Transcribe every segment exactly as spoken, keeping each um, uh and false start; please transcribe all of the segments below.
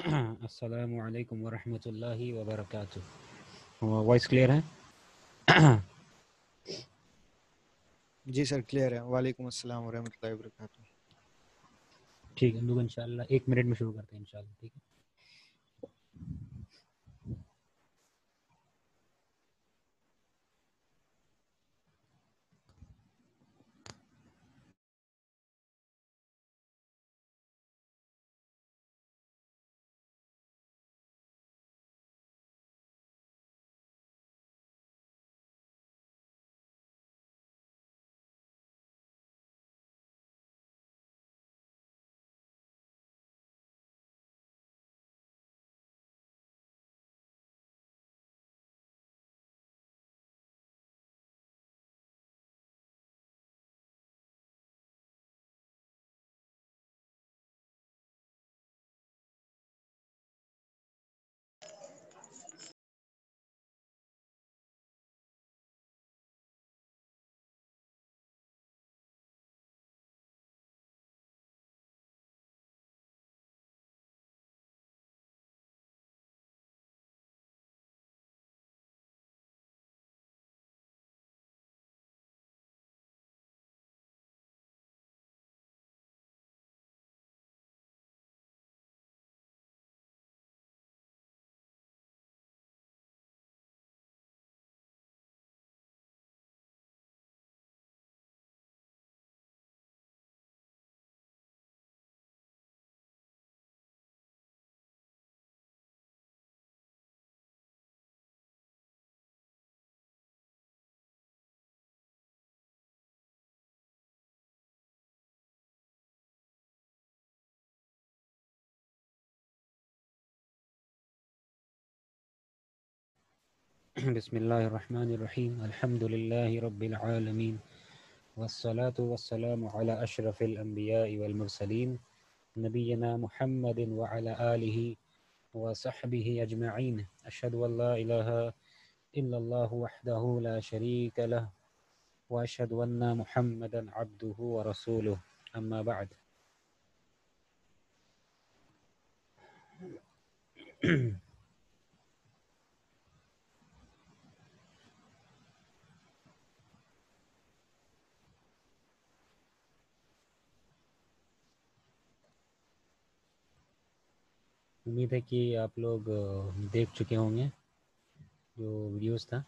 السلام علیکم ورحمۃ اللہ وبرکاتہ. وائس کلیئر ہے؟ جی سر کلیئر ہے. وعلیکم السلام ورحمۃ اللہ وبرکاتہ. ٹھیک ہے، ہم لوگ انشاءاللہ ایک منٹ میں شروع کرتے ہیں انشاءاللہ. ٹھیک ہے. بسم اللہ الرحمن الرحیم. الحمد للہ رب العالمین والصلاة والسلام على اشرف الانبیاء والمرسلین نبینا محمد وعلى آلہ وصحبہ اجمعین. اشہد ان لا الہ الا اللہ وحدہ لا شریک لہ واشہد ان محمدا عبدہ ورسولہ. اما بعد. امید ہے کہ آپ لوگ دیکھ چکے ہوں گے جو ویڈیوز تھا.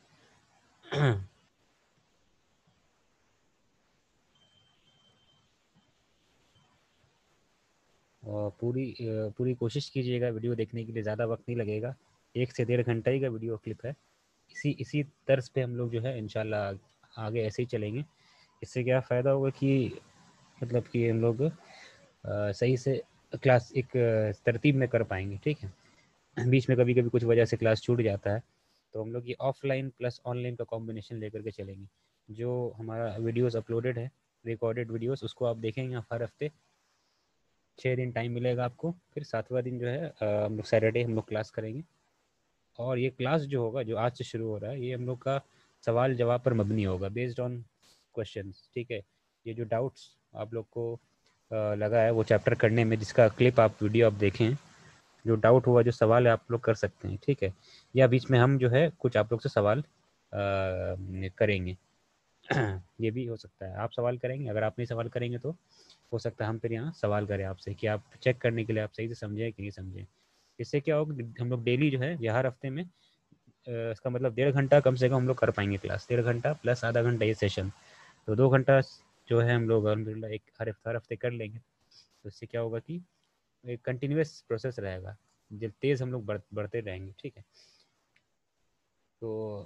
اور پوری پوری کوشش کیجیے گا ویڈیو دیکھنے کے لیے. زیادہ وقت نہیں لگے گا، ایک سے ڈیڑھ گھنٹہ ہی کا ویڈیو کلپ ہے. اسی اسی طرز پہ ہم لوگ جو ہے انشاءاللہ آگے ایسے ہی چلیں گے. اس سے کیا فائدہ ہوگا کہ مطلب کہ ہم لوگ صحیح سے کلاس ایک ترتیب میں کر پائیں گے. ٹھیک ہے. بیچ میں کبھی کبھی کچھ وجہ سے کلاس چھوٹ جاتا ہے تو ہم لوگ یہ offline plus online کا کمبینیشن لے کر کے چلیں گے. جو ہمارا ویڈیوز اپلوڈڈ ہے، ریکارڈڈ ویڈیوز، اس کو آپ دیکھیں گے ہر ہفتے. چھ دن ٹائم ملے گا آپ کو. پھر ساتواں دن جو ہے ہم لوگ سیٹرڈے ہم لوگ کلاس کریں گے. اور یہ کلاس جو ہوگا جو آج سے شروع ہو رہا ہے یہ ہم لوگ کا سوال جواب پر مبنی ہوگا، بیسڈ آن کوشچنس. ٹھیک ہے. یہ جو ڈاؤٹس آپ لوگ کو لگا ہے وہ چیپٹر کرنے میں، جس کا کلپ آپ ویڈیو آپ دیکھیں، جو ڈاؤٹ ہوا جو سوال ہے آپ لوگ کر سکتے ہیں. ٹھیک ہے. یا بیچ میں ہم جو ہے کچھ آپ لوگ سے سوال کریں گے. یہ بھی ہو سکتا ہے آپ سوال کریں گے. اگر آپ نہیں سوال کریں گے تو ہو سکتا ہے ہم پھر یہاں سوال کریں آپ سے کہ آپ چیک کرنے کے لیے آپ صحیح سے سمجھیں کہ نہیں سمجھیں. اس سے کیا ہوگا، ہم لوگ ڈیلی جو ہے یا ہر ہفتے میں اس کا مطلب ڈیڑھ گھنٹہ کم سے کم ہم لوگ کر پائیں گے کلاس. ڈیڑھ گھنٹہ پلس آدھا گھنٹہ یہ سیشن، تو دو گھنٹہ جو ہے ہم لوگ الحمدللہ ایک ہر ہر ہفتے کر لیں گے. تو اس سے کیا ہوگا کہ ایک کنٹینیوس پروسیس رہے گا، جب تیز ہم لوگ بڑھ بڑھتے رہیں گے. ٹھیک ہے. تو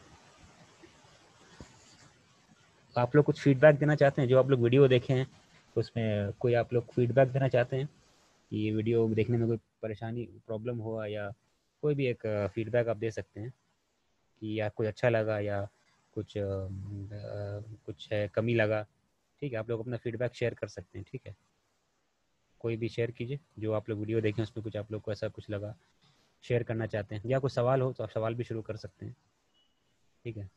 آپ لوگ کچھ فیڈ بیک دینا چاہتے ہیں؟ جو آپ لوگ ویڈیو دیکھیں ہیں اس میں کوئی آپ لوگ فیڈ بیک دینا چاہتے ہیں کہ یہ ویڈیو دیکھنے میں کوئی پریشانی پرابلم ہوا، یا کوئی بھی ایک فیڈ بیک آپ دے سکتے ہیں کہ یا کچھ اچھا لگا یا کچھ کچھ ہے کمی لگا. ٹھیک ہے. آپ لوگ اپنا فیڈ بیک شیئر کر سکتے ہیں. ٹھیک ہے. کوئی بھی شیئر کیجیے جو آپ لوگ ویڈیو دیکھیں اس میں کچھ آپ لوگ کو ایسا کچھ لگا شیئر کرنا چاہتے ہیں، یا کوئی سوال ہو تو آپ سوال بھی شروع کر سکتے ہیں. ٹھیک ہے.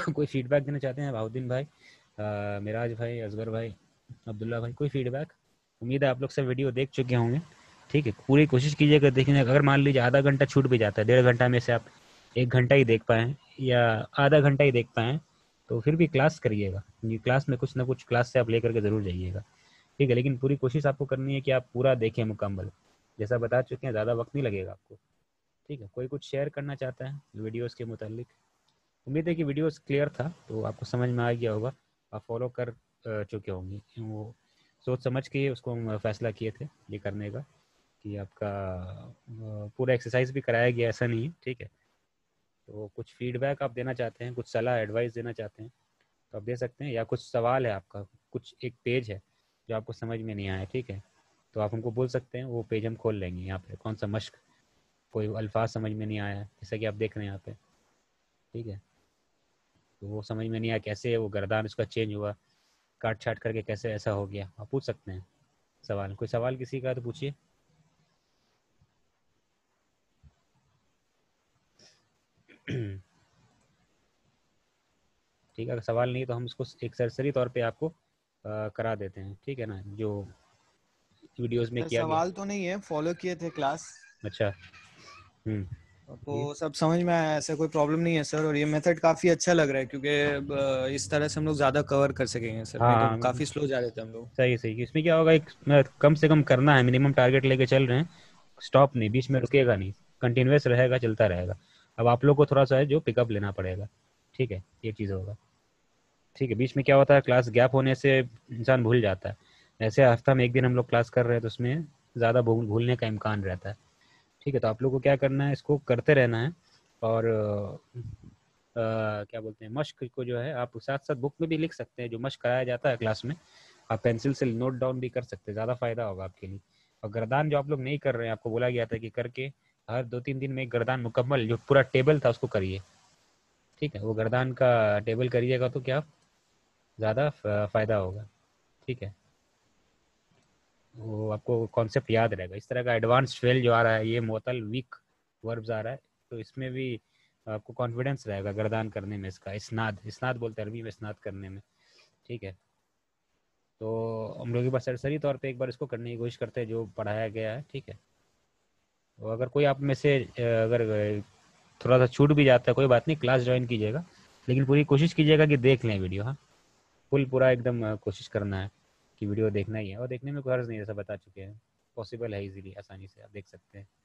کوئی فیڈ بیک دینا چاہتے ہیں بہاؤدین بھائی, میراج بھائی, اصغر بھائی, عبداللہ بھائی, کوئی فیڈ بیک؟ امید ہے آپ لوگ سب ویڈیو دیکھ چکے ہوں گے, ٹھیک ہے. پوری کوشش کیجیے گا دیکھنے. اگر مان لیجیے آدھا گھنٹہ چھوٹ بھی جاتا ہے, ڈیڑھ گھنٹہ میں سے آپ ایک گھنٹہ ہی دیکھ پائیں یا آدھا گھنٹہ ہی دیکھ پائیں, تو پھر بھی کلاس کریے گا. یہ کلاس میں کچھ نہ کچھ کلاس سے آپ لے کر کے ضرور جائیے گا, ٹھیک ہے. لیکن پوری کوشش آپ کو کرنی ہے کہ آپ پورا دیکھیں مکمل. جیسا بتا چکے ہیں زیادہ وقت نہیں لگے گا آپ کو, ٹھیک ہے. کوئی کچھ شیئر کرنا چاہتا ہے ویڈیوز کے متعلق؟ امید ہے کہ ویڈیوز کلیئر تھا تو آپ کو سمجھ میں آ گیا ہوگا, آپ فالو کر چکے ہوں گے. وہ سوچ سمجھ کے اس کو ہم فیصلہ کیے تھے یہ کرنے کا, کہ آپ کا پورا ایکسرسائز بھی کرایا گیا, ایسا نہیں ہے, ٹھیک ہے. تو کچھ فیڈ بیک آپ دینا چاہتے ہیں, کچھ صلاح ایڈوائس دینا چاہتے ہیں تو آپ دے سکتے ہیں, یا کچھ سوال ہے آپ کا, کچھ ایک پیج ہے جو آپ کو سمجھ میں نہیں آیا, ٹھیک ہے, تو آپ ہم کو بول سکتے ہیں. وہ پیج ہم کھول لیں گے یہاں پہ. کون سا مشق, کوئی الفاظ سمجھ میں نہیں آیا جیسا کہ آپ دیکھ رہے ہیں یہاں پہ, ٹھیک ہے. تو وہ سمجھ میں نہیں آیا کیسے وہ گردان اس کا چینج ہوا, کاٹ چھاٹ کر کے کیسے ایسا ہو گیا, آپ پوچھ سکتے ہیں سوال. کوئی سوال کسی کا تو پوچھیے. ٹھیک ہے, اگر سوال نہیں تو ہم اس کو ایک سرسری طور پہ آپ کو کرا دیتے ہیں, ٹھیک ہے نا, جو ویڈیوز میں سر کیا گیا. سوال تو نہیں ہے, فالو کیے تھے کلاس اچھا, ہوں, تو سب سمجھ میں آیا, ایسا کوئی پرابلم نہیں ہے سر. اور یہ میتھڈ کافی اچھا لگ رہا ہے کیونکہ اس طرح سے ہم لوگ زیادہ کور کر سکیں گے سر, ہاں نہیں تو ہاں کافی سلو جا رہے تھے ہم لوگ. صحیح صحیح. اس میں کیا ہوگا, ایک کم سے کم کرنا ہے, منیمم ٹارگیٹ لے کے چل رہے ہیں, اسٹاپ نہیں, بیچ میں رکے گا نہیں, کنٹینیوس رہے گا, چلتا رہے گا. اب آپ لوگ کو تھوڑا سا ہے جو پک اپ لینا پڑے گا, ٹھیک ہے, یہ چیز ہوگا, ٹھیک ہے. بیچ میں کیا ہوتا ہے, کلاس گیپ ہونے سے انسان بھول جاتا ہے. ایسے ہفتہ میں ایک دن ہم لوگ کلاس کر رہے ہیں تو اس میں زیادہ بھولنے کا امکان رہتا ہے, ٹھیک ہے. تو آپ لوگ کو کیا کرنا ہے, اس کو کرتے رہنا ہے. اور کیا بولتے ہیں, مشق کو جو ہے آپ ساتھ ساتھ بک میں بھی لکھ سکتے ہیں. جو مشق کرایا جاتا ہے کلاس میں آپ پینسل سے نوٹ ڈاؤن بھی کر سکتے ہیں, زیادہ فائدہ ہوگا آپ کے لیے. اور گردان جو آپ لوگ نہیں کر رہے ہیں, آپ کو بولا گیا تھا کہ کر کے ہر دو تین دن میں ایک گردان مکمل جو پورا ٹیبل تھا اس کو کریے, ٹھیک ہے. وہ گردان کا ٹیبل کریے گا تو کیا زیادہ فائدہ ہوگا, ٹھیک ہے. وہ آپ کو کانسیپٹ یاد رہے گا. اس طرح کا ایڈوانس فیل جو آ رہا ہے, یہ معطل ویک وربز آ رہا ہے, تو اس میں بھی آپ کو کانفیڈنس رہے گا گردان کرنے میں. اس کا اسناد, اسناد بولتے ہیں عربی میں, اسناد کرنے میں, ٹھیک ہے. تو ہم لوگ بس سرسری طور پہ ایک بار اس کو کرنے کی کوشش کرتے ہیں جو پڑھایا گیا ہے, ٹھیک ہے. تو اگر کوئی آپ میں سے اگر تھوڑا سا چھوٹ بھی جاتا ہے کوئی بات نہیں, کلاس جوائن کیجیے گا, لیکن پوری کوشش کیجیے گا کہ دیکھ لیں ویڈیو. ہاں, فل پورا ایک دم کوشش کرنا ہے کہ ویڈیو دیکھنا ہی ہے, اور دیکھنے میں کوئی عرض نہیں, جیسا بتا چکے ہیں, پاسبل ہے, ایزیلی, آسانی سے آپ دیکھ سکتے ہیں.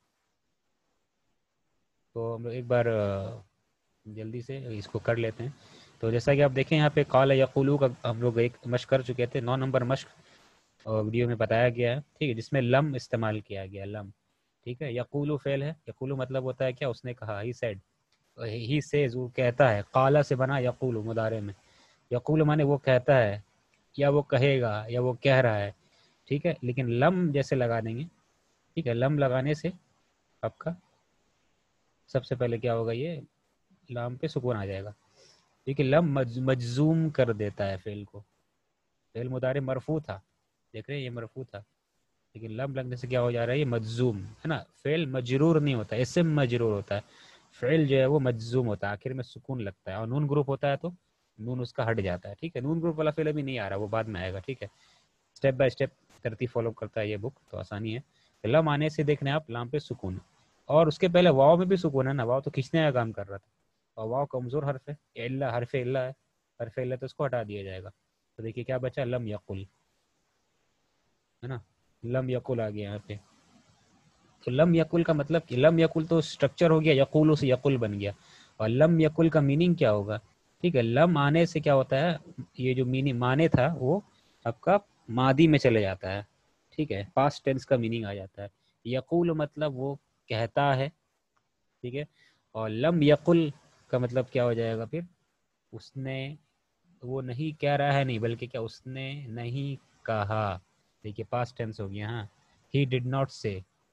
تو ہم لوگ ایک بار جلدی سے اس کو کر لیتے ہیں. تو جیسا کہ آپ دیکھیں یہاں پہ قال یقولو کا ہم لوگ ایک مشق کر چکے تھے, نو نمبر مشق اور ویڈیو میں بتایا گیا ہے, ٹھیک ہے, جس میں لم استعمال کیا گیا, لم, ٹھیک ہے. یقولو فعل ہے, یقولو مطلب ہوتا ہے کیا, اس نے کہا, ہی سیڈ, ہی سیز, وہ کہتا ہے. قال سے بنا یقولو مضارع میں, یقول مانے وہ کہتا ہے, یا وہ کہے گا, یا وہ کہہ رہا ہے, ٹھیک ہے. لیکن لم جیسے لگا دیں گے, ٹھیک ہے, لم لگانے سے آپ کا سب سے پہلے کیا ہوگا, یہ لام پہ سکون آ جائے گا, ٹھیک ہے. لم مجزوم کر دیتا ہے فعل کو. فعل مضارع مرفوع تھا, دیکھ رہے ہیں یہ مرفوع تھا, لیکن لم لگنے سے کیا ہو جا رہا ہے, یہ مجزوم ہے نا. فعل مجرور نہیں ہوتا, اسم مجرور ہوتا ہے. فعل جو ہے وہ مجزوم ہوتا ہے, آخر میں سکون لگتا ہے, اور نون گروپ ہوتا ہے تو نون اس کا ہٹ جاتا ہے, ٹھیک ہے. نون گروپ والا فعل ابھی نہیں آ رہا, وہ بعد میں آئے گا, ٹھیک ہے. اسٹیپ بائی اسٹیپ ترتیب فالو کرتا ہے یہ بک, تو آسانی ہے. لم آنے سے دیکھنے آپ لام پہ سکون, اور اس کے پہلے واو میں بھی سکون ہے نا, واو تو کھینچنے کا کام کر رہا تھا, اور واو کمزور حرف ہے, اللہ حرف اللہ ہے, حرف اللہ تو اس کو ہٹا دیا جائے گا. تو دیکھیے کیا بچا, لم یقل, ہے نا, لم یقل آ گیا یہاں پہ. تو لم یقل کا مطلب کہ لم یقل تو اسٹرکچر ہو گیا, یقول سے یقل بن گیا, اور لم یقل کا میننگ کیا ہوگا, ٹھیک ہے. لم آنے سے کیا ہوتا ہے, یہ جو میننگ معنی تھا وہ آپ کا ماضی میں چلے جاتا ہے, ٹھیک ہے, پاسٹ ٹینس کا میننگ آ جاتا ہے. یقول مطلب وہ کہتا ہے, ٹھیک ہے. اور لم یقل کا مطلب کیا ہو جائے گا پھر, اس نے, وہ نہیں کہہ رہا ہے, نہیں بلکہ کیا, اس نے نہیں کہا, دیکھیے پاسٹ ٹینس ہو گیا. ہاں, he did not say.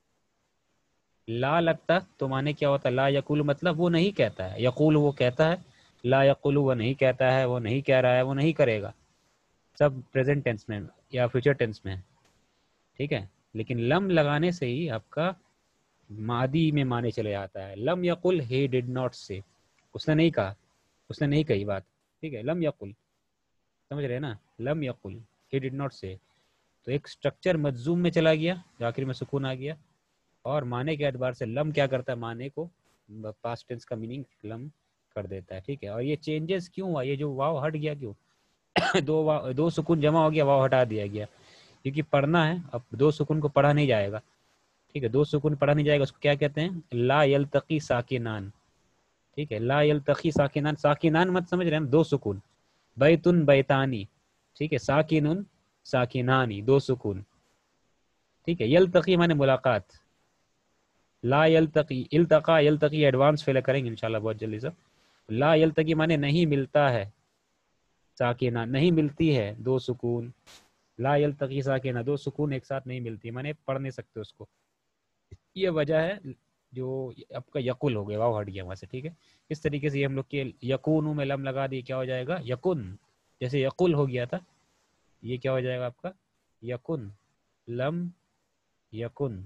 لا لگتا تو معنی کیا ہوتا ہے, لا یقول مطلب وہ نہیں کہتا ہے, یقول وہ کہتا ہے, لا یقول وہ نہیں کہتا ہے, وہ نہیں کہہ رہا ہے, وہ نہیں کرے گا, سب پریزنٹ ٹینس میں یا فیوچر ٹینس میں ہے, ٹھیک ہے. لیکن لم لگانے سے ہی آپ کا ماضی میں معنی چلے جاتا ہے. لم یقل he did not say, اس نے نہیں کہا, اس نے نہیں کہی بات, ٹھیک ہے. لم یقل سمجھ رہے ہیں نا, لم یقل ہی ڈڈ ناٹ سے. تو ایک اسٹرکچر مجزوم میں چلا گیا, آخر میں سکون آ گیا, اور معنی کے اعتبار سے لم کیا کرتا ہے, معنی کو پاسٹ ٹینس کا میننگ لم کر دیتا ہے. ٹھیک ہے, اور یہ چینجز کیوں ہوا, یہ جو واو ہٹ گیا کیوں, دو واو دو سکون جمع ہو گیا, واو ہٹا دیا گیا, کیونکہ پڑھنا ہے. اب دو سکون کو پڑھا نہیں جائے گا, ٹھیک ہے, دو سکون پڑھا نہیں جائے گا, اس کو کیا کہتے ہیں, لا یلتقی ساکنان. ٹھیک ہے, لا یلتقی ساکنان, ساکنان مت سمجھ رہے ہیں, دو سکون, بیتن بیتانی, ٹھیک ہے, ساکنن ساکنانی, دو سکون. ٹھیک ہے, یلتقی مانے ملاقات, لا یلتقی, التقا یلتقی ایڈوانس فیل کریں گے انشاءاللہ بہت جلدی سے. لا یلتقی مانے نہیں ملتا ہے, ساکنان نہیں ملتی ہے, دو سکون. لا یلتقی ساکنہ, دو سکون ایک ساتھ نہیں ملتی, مانے پڑھ نہیں سکتے اس کو. یہ وجہ ہے جو آپ کا یقل ہو گیا, واو ہٹ گیا وہاں سے. ٹھیک ہے, اس طریقے سے یہ ہم لوگ کے یقون میں لم لگا دی, کیا ہو جائے گا, یقن. جیسے یقل ہو گیا تھا, یہ کیا ہو جائے گا آپ کا, یقن, لم یقن.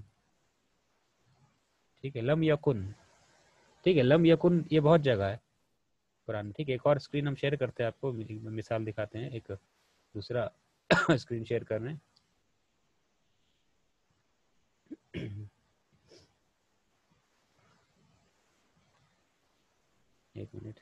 ٹھیک ہے, لم یقن. ٹھیک ہے, لم یقن یہ بہت جگہ ہے قرآن. ٹھیک ہے, ایک اور اسکرین ہم شیئر کرتے ہیں آپ کو, مثال دکھاتے ہیں, ایک دوسرا اسکرین شیئر کر رہے ہیں. ایک منٹ.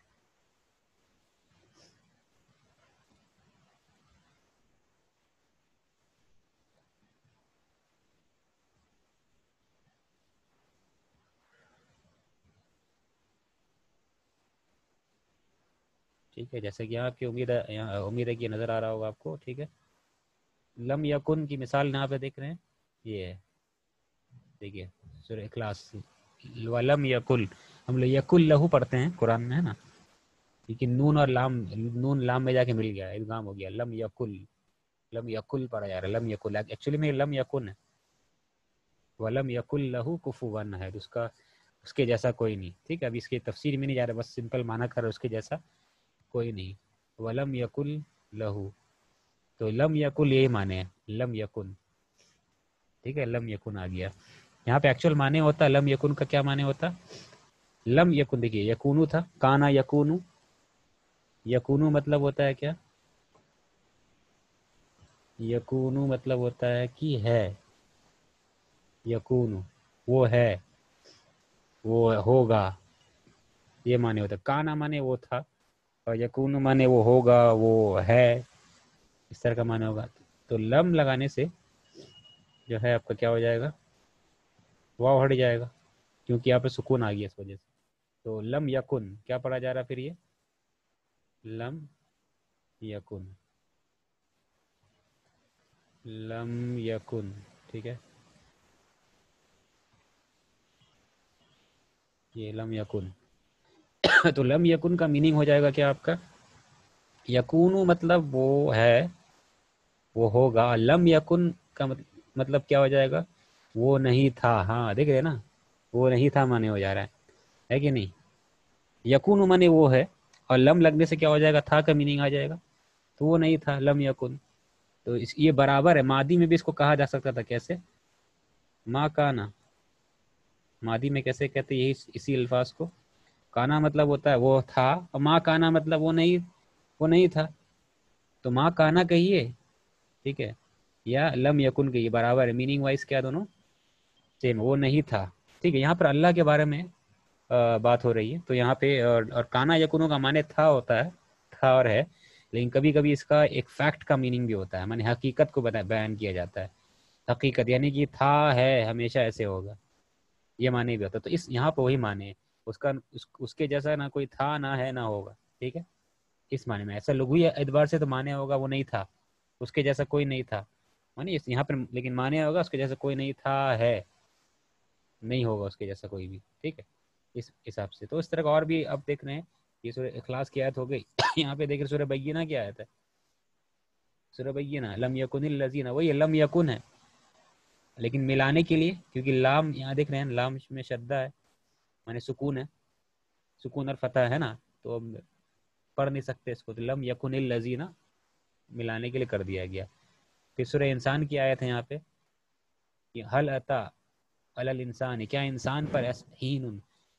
ٹھیک ہے, جیسے کہ یہاں کی امید ہے, یہاں امید ہے کہ یہ نظر آ رہا ہوگا آپ کو. ٹھیک ہے, لم یکن کی مثال یہاں پہ دیکھ رہے ہیں, یہ ہے, دیکھیے سورہ اخلاص, ولم یکل, ہم لوگ یکل لہو پڑھتے ہیں قرآن میں, ہے نا, لیکن نون اور لام, نون لام میں جا کے مل گیا, ادغام ہو گیا, لم یکل, لم یکل پڑھا جا رہا ہے, لم یکل, ایکچولی میں لم یکن ہے, ولم یکل لہو کفوا احد, اس کا اس کے جیسا کوئی نہیں. ٹھیک ہے, ابھی اس کی تفسیر میں نہیں جا رہا, بس سمپل معنی کر اس کے جیسا کوئی نہیں. ولم یکل لہو, تو لم یکل یہی معنی ہے, لم یکن. ٹھیک ہے, لم یکن آ گیا. یہاں پہ ایکچوئل معنی ہوتا ہے لم یکن کا, کیا معنی ہوتا, لم یکن, دیکھیے یکونو تھا, کانا یکونو, یکونو مطلب ہوتا ہے کیا, یکونو مطلب ہوتا ہے کہ ہے, یکونو وہ ہے, وہ ہوگا, یہ معنی ہوتا ہے. کانا مانے وہ تھا, اور یکونو مانے وہ ہوگا, وہ ہے, اس طرح کا معنی ہوگا. تو لم لگانے سے جو ہے آپ کا کیا ہو جائے گا, واو ہٹ جائے گا, کیونکہ یہاں پہ سکون آ گیا اس وجہ سے. تو لم یکن کیا پڑھا جا رہا پھر, یہ لم یکن, لم یکن. ٹھیک ہے, یہ لم یکن. تو لم یکن کا میننگ ہو جائے گا کیا آپ کا, یکونو مطلب وہ ہے, وہ ہوگا. لم یکن کا مطلب کیا ہو جائے گا, وہ نہیں تھا. ہاں دیکھ رہے نا, وہ نہیں تھا مانے ہو جا رہا ہے, ہے کہ نہیں. یکون مانے وہ ہے, اور لم لگنے سے کیا ہو جائے گا, تھا کا میننگ آ جائے گا, تو وہ نہیں تھا, لم یکن. تو اس یہ برابر ہے, ماضی میں بھی اس کو کہا جا سکتا تھا, کیسے, ما کانا, ماضی میں کیسے کہتے ہیں, یہی اسی الفاظ کو. کانا مطلب ہوتا ہے وہ تھا, اور ما کانا مطلب وہ نہیں, وہ نہیں تھا, تو ما کانا کہیے. ٹھیک ہے, یا لم یکن کہیے, برابر ہے, میننگ وائز کیا دونوں سیم, وہ نہیں تھا. ٹھیک ہے, یہاں پر اللہ کے بارے میں بات ہو رہی ہے, تو یہاں پہ اور کانا یکونوں کا معنی تھا ہوتا ہے, تھا اور ہے, لیکن کبھی کبھی اس کا ایک فیکٹ کا میننگ بھی ہوتا ہے, معنی حقیقت کو بیان کیا جاتا ہے. حقیقت یعنی کہ تھا, ہے, ہمیشہ ایسے ہوگا, یہ معنی بھی ہوتا ہے. تو اس یہاں پہ وہی معنی ہے, اس کا اس, اس کے جیسا نہ کوئی تھا, نہ ہے, نہ ہوگا. ٹھیک ہے, اس معنی میں ایسا لغوی اعتبار سے تو معنی ہوگا وہ نہیں تھا, اس کے جیسا کوئی نہیں تھا, معنی یہاں پر, لیکن معنی ہوگا اس کے جیسا کوئی نہیں تھا, ہے, نہیں ہوگا اس کے جیسا کوئی بھی. ٹھیک ہے, اس حساب سے. تو اس طرح کا اور بھی اب دیکھ رہے ہیں, یہ سورہ اخلاص کی آیت ہو گئی. یہاں پہ دیکھ رہے سورہ بینہ کی آیت ہے, سورہ بینہ, لم یکن الذین, وہی لم یکن ہے, لیکن ملانے کے لیے, کیونکہ لام یہاں دیکھ رہے ہیں, لام میں شدہ ہے, معنی سکون ہے, سکون اور فتح ہے نا, تو پڑھ نہیں سکتے اس کو, تو لم یکن الذین ملانے کے لیے کر دیا گیا. پھر سورہ انسان کی آیت ہے یہاں پہ, کہ حل اتا علی الانسان, کیا انسان پر ہین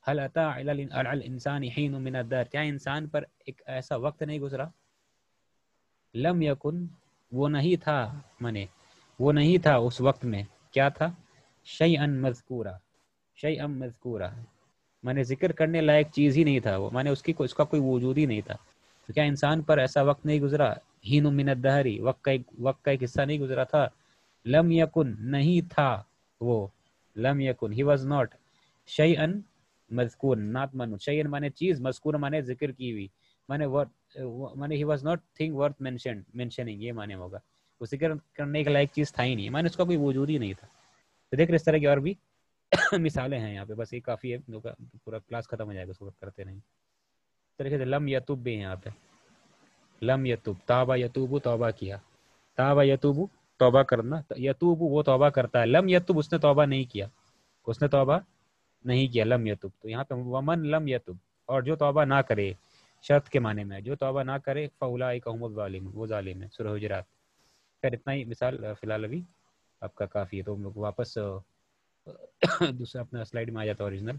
حل اتا علی الانسان حین من الدہر، کیا انسان پر ایک ایسا وقت نہیں گزرا، لم یکن وہ نہیں تھا، منے وہ نہیں تھا اس وقت میں، کیا تھا، شیئا مذکورا، شیئا مذکورا مانے ذکر کرنے لائق چیز ہی نہیں تھا وہ، مانے اس کی اس کا کوئی وجود ہی نہیں تھا. تو کیا انسان پر ایسا وقت نہیں گزرا، ہین من الدہر، وقت کا ایک وقت کا ایک حصہ نہیں گزرا تھا، لم یکن نہیں تھا وہ، لم یکن ہی واز ناٹ، شیئا مذکور نات منو، شیئا مانے چیز، مذکور مانے ذکر کی ہوئی، مانے مانے he was not thing worth mention mentioning, یہ مانے ہوگا وہ ذکر کرنے کے لائق چیز تھا ہی نہیں، مانے اس کا کوئی وجود ہی نہیں تھا. تو دیکھ رہے اس طرح کی اور بھی مثالیں ہیں یہاں پہ، بس یہ کافی ہے، پورا کلاس ختم ہو جائے گا اس وقت کرتے نہیں. اس طریقے سے لم یتوب بھی ہے یہاں پہ، لم یتوب، تابا یتوبو توبہ کیا، تابا یتوبو توبہ کرنا، یتوبو وہ توبہ کرتا ہے، لم یتوب اس نے توبہ نہیں کیا، اس نے توبہ نہیں کیا، لم یتوب. تو یہاں پہ ومن لم یتوب، اور جو توبہ نہ کرے، شرط کے معنی میں جو توبہ نہ کرے، فاولئک هم الظالمون، وہ ظالم ہے. سورہ حجرات. خیر اتنا ہی مثال فی الحال ابھی آپ کا کافی ہے. تو ہم لوگ واپس دوسرا اپنا سلائیڈ میں آ جاتا ہے اوریجنل.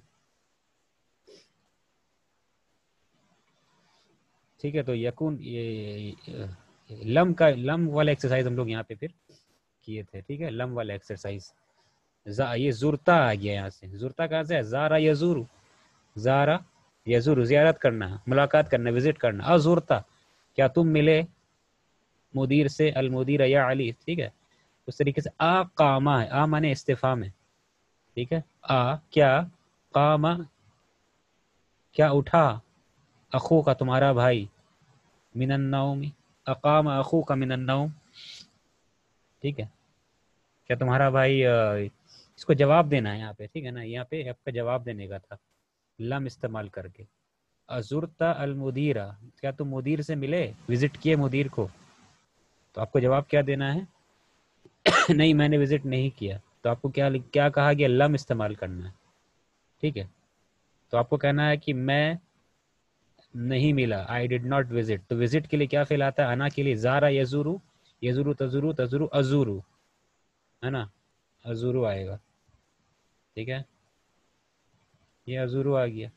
ٹھیک ہے، تو یکون یہ لم کا لم والا ایکسرسائز ہم لوگ یہاں پہ پھر کیے تھے. ٹھیک ہے، لم والا ایکسرسائز. یہ زورتا آ گیا یہاں سے، زورتا کہاں سے ہے، زارا یزور، زارا یزور زیارت کرنا، ملاقات کرنا، وزٹ کرنا. ازورتا کیا تم ملے مدیر سے، المدیر یا علی. ٹھیک ہے، اس طریقے سے آ قاما ہے، آ مانے استفہام ہے. ٹھیک ہے، آ کیا، قاما کیا اٹھا، اخو کا تمہارا بھائی، من النوم، اقام اخو کا من النوم. ٹھیک ہے، کیا تمہارا بھائی، اس کو جواب دینا ہے یہاں پہ. ٹھیک ہے نا، یہاں پہ آپ کا جواب دینے کا تھا لم استعمال کر کے. ازرتا المدیرہ، کیا تم مدیر سے ملے، وزٹ کیے مدیر کو. تو آپ کو جواب کیا دینا ہے، نہیں میں نے وزٹ نہیں کیا. تو آپ کو کیا کیا کہا گیا، لم استعمال کرنا ہے. ٹھیک ہے، تو آپ کو کہنا ہے کہ میں نہیں ملا، آئی ڈڈ ناٹ وزٹ. تو وزٹ کے لیے کیا فعل آتا ہے، انا کے لیے زارا یزورو، یزورو تزورو، تزورو ازورو، ہے نا، ازورو آئے گا. ٹھیک ہے، یہ ازورو آ گیا.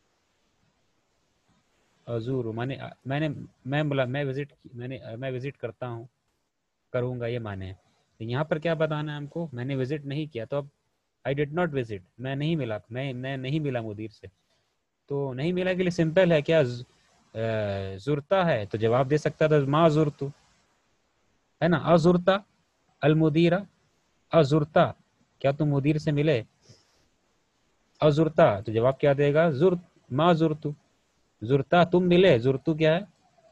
ازورو مانے میں نے میں بولا میں وزٹ میں نے میں وزٹ کرتا ہوں، کروں گا، یہ معنی ہے. یہاں پر کیا بتانا ہے ہم کو، میں نے وزٹ نہیں کیا. تو اب آئی ڈڈ ناٹ وزٹ، میں نہیں ملا، میں میں نہیں ملا مدیر سے. تو نہیں ملا کے لیے سمپل ہے، کیا زرتا ہے تو جواب دے سکتا تھا ما زرتو، ہے نا. ازرتا المدیرہ، ازرتا کیا تم مدیر سے ملے، ازرتا تو جواب کیا دے گا، زرت ما زرتو، زرتا تم ملے، زرتو کیا ہے،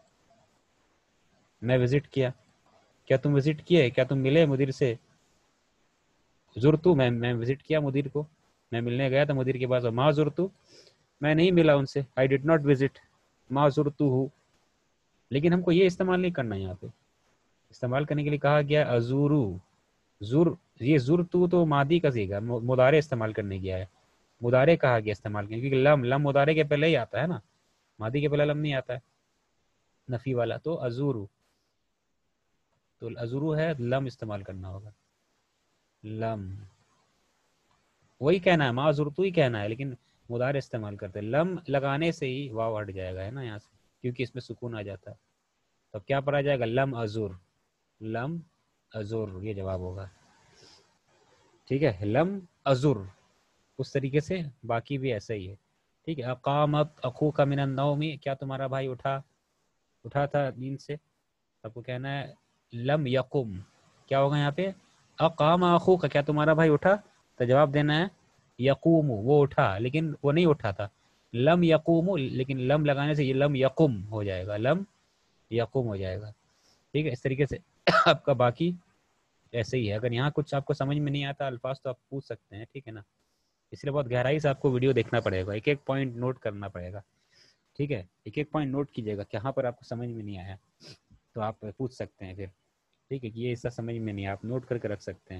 میں وزٹ کیا. کیا تم وزٹ کیے، کیا تم ملے مدیر سے، زرتو میں میں وزٹ کیا مدیر کو، میں ملنے گیا تھا مدیر کے پاس. ما زرتو میں نہیں ملا ان سے، آئی ڈڈ ناٹ وزٹ ما زرتو ہوں. لیکن ہم کو یہ استعمال نہیں کرنا، یہاں پہ استعمال کرنے کے لیے کہا گیا ازورو، زر یہ زرتو تو ماضی کا صیغہ مضارع استعمال کرنے گیا ہے، مضارع کہا گیا استعمال کرنے، کیونکہ لم لم مضارع کے پہلے ہی آتا ہے نا، ماضی کے پہلے لم نہیں آتا ہے نفی والا. تو ازورو، تو ازورو ہے، لم استعمال کرنا ہوگا، لم وہی کہنا ہے، ما زرتو ہی کہنا ہے، لیکن مضارع استعمال کرتے ہیں. لم لگانے سے ہی واو ہٹ جائے گا، ہے نا یہاں سے، کیونکہ اس میں سکون آ جاتا ہے. تو کیا پڑھا جائے گا، لم ازور، لم ازور یہ جواب ہوگا. ٹھیک ہے، لم ازور. اس طریقے سے باقی بھی ایسا ہی ہے. ٹھیک ہے، اقامت اخوک من النوم، کیا تمہارا بھائی اٹھا اٹھا تھا نیند سے. آپ کو کہنا ہے لم یقم، کیا ہوگا یہاں پہ، اقام اخوک کیا تمہارا بھائی اٹھا. تو جواب دینا ہے یقوم، وہ اٹھا لیکن وہ نہیں اٹھا تھا، لم یقوم، لیکن لم لگانے سے یہ لم یقم ہو جائے گا، لم یقوم ہو جائے گا. ٹھیک ہے، اس طریقے سے آپ کا باقی ایسے ہی ہے. اگر یہاں کچھ آپ کو سمجھ میں نہیں آتا الفاظ تو آپ پوچھ سکتے ہیں. ٹھیک ہے نا، اس لیے بہت گہرائی سے آپ کو ویڈیو دیکھنا پڑے گا، ایک ایک پوائنٹ نوٹ کرنا پڑے گا. ٹھیک ہے، ایک ایک پوائنٹ نوٹ کیجیے گا، کہاں پر آپ کو سمجھ میں نہیں آیا تو آپ پوچھ سکتے ہیں پھر. ٹھیک ہے، کہ یہ حصہ سمجھ میں نہیں، آپ نوٹ کر کے رکھ سکتے ہیں.